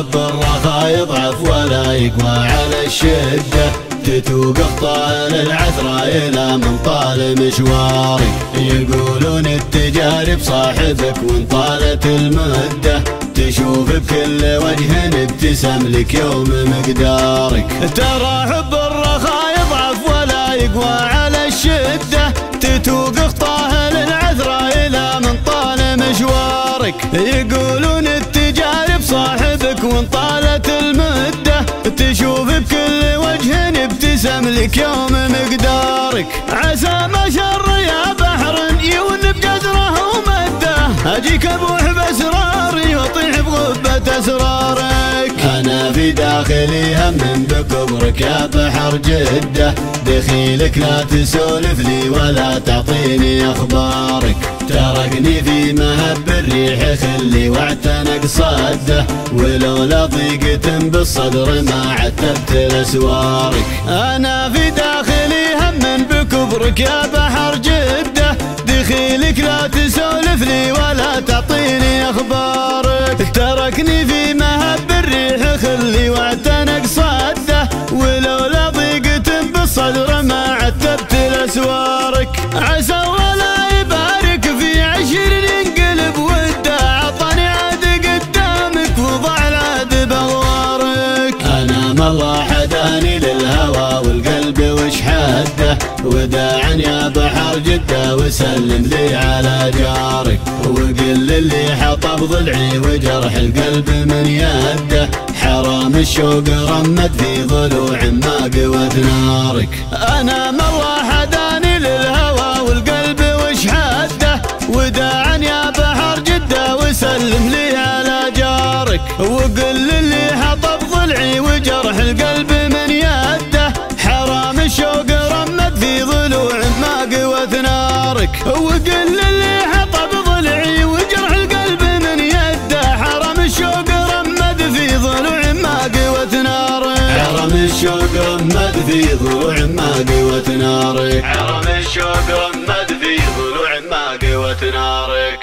حب الرخا يضعف ولا يقوى على الشدة، تتوق طال العثرة إلى من طال مشوارك. يقولون التجارب صاحبك وان طالت المدة، تشوف بكل وجه ابتسم لك يوم مقدارك. ترى حب الرخا يضعف ولا يقوى على الشدة، تتوق طال العثرة إلى من طال مشوارك. يقولون التجارب صاحبك وان طالت المدة، تشوف بكل وجه ابتسم لك يوم مقدارك. عسى ما شر يا بحر يون بجزره ومده، اجيك ابوح باسراري واطيح بغبة اسرارك. انا في داخلي هم بكبرك يا بحر جده، دخيلك لا تسولف لي ولا تعطيني اخبارك. تركني في مهب الريح خلي واعتنق صده، ولولا ضيقة بالصدر ما عتبت لاسوارك. انا في داخلي هم بكبرك يا بحر جده، دخيلك لا تسولف لي ولا تعطيني اخبارك. تركني في مهب الريح خلي واعتنق صده، ولولا ضيقة بالصدر ما عتبت لاسوارك. عسى ولا يبارك في عشر ينقلب وده، عطاني عاد قدامك وضع العاد باغوارك. انا ما الله حداني للهوى والقلب وش حده، وداعا يا بحر جده وسلم لي على جارك. وقل للي حطب ضلعي وجرح القلب من يده، حرام الشوق رمت في ضلوع ما قوت نارك. انا ما الله حداني للهوى والقلب وش حده، وداعا يا بحر جده وسلم لي على جارك. وقل للي حطب ضلعي وجرح القلب من يده، حرام الشوق رمت في ضلوع ما قوت نارك. وقل للي حطب ضلعي وجرح القلب من يده، حرام الشوق رمت في ضلوع ما قوت نارك. حرام الشوق رمت في ضلوع ما قوت نارك. حرام الشوق رمت في ضلوع ما قوت نارك.